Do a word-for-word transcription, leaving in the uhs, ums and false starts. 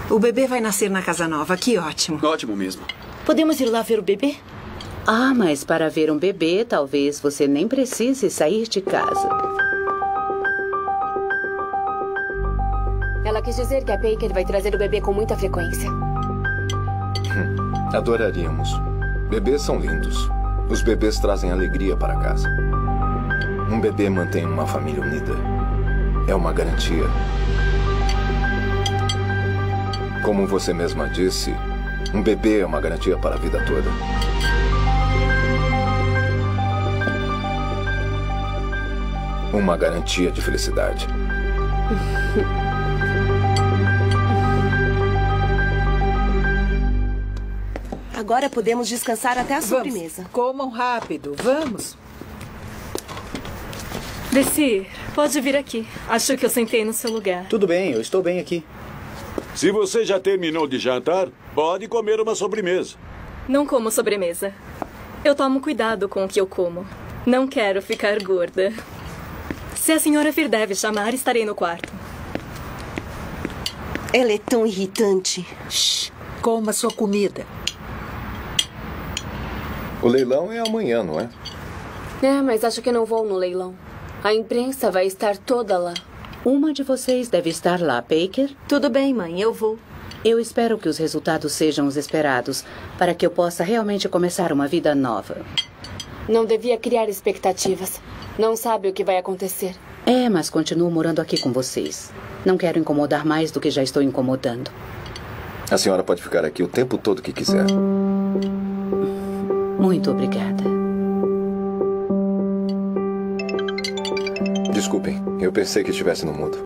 O bebê vai nascer na casa nova. Que ótimo. Ótimo mesmo. Podemos ir lá ver o bebê? Ah, mas para ver um bebê, talvez você nem precise sair de casa. Ela quis dizer que a Baker vai trazer o bebê com muita frequência. Hum, adoraríamos. Bebês são lindos. Os bebês trazem alegria para casa. Um bebê mantém uma família unida. É uma garantia. Como você mesma disse, um bebê é uma garantia para a vida toda. Uma garantia de felicidade. Agora podemos descansar até a Vamos. sobremesa. Comam rápido. Vamos. Desci, pode vir aqui. Acho que eu sentei no seu lugar. Tudo bem, eu estou bem aqui. Se você já terminou de jantar, pode comer uma sobremesa. Não como sobremesa. Eu tomo cuidado com o que eu como. Não quero ficar gorda. Se a senhora vir deve chamar, estarei no quarto. Ela é tão irritante. Shh, coma sua comida. O leilão é amanhã, não é? É, mas acho que não vou no leilão. A imprensa vai estar toda lá. Uma de vocês deve estar lá, Baker. Tudo bem, mãe, eu vou. Eu espero que os resultados sejam os esperados, para que eu possa realmente começar uma vida nova. Não devia criar expectativas. Não sabe o que vai acontecer. É, mas continuo morando aqui com vocês. Não quero incomodar mais do que já estou incomodando. A senhora pode ficar aqui o tempo todo que quiser. Muito obrigada. Desculpem, eu pensei que estivesse no mundo.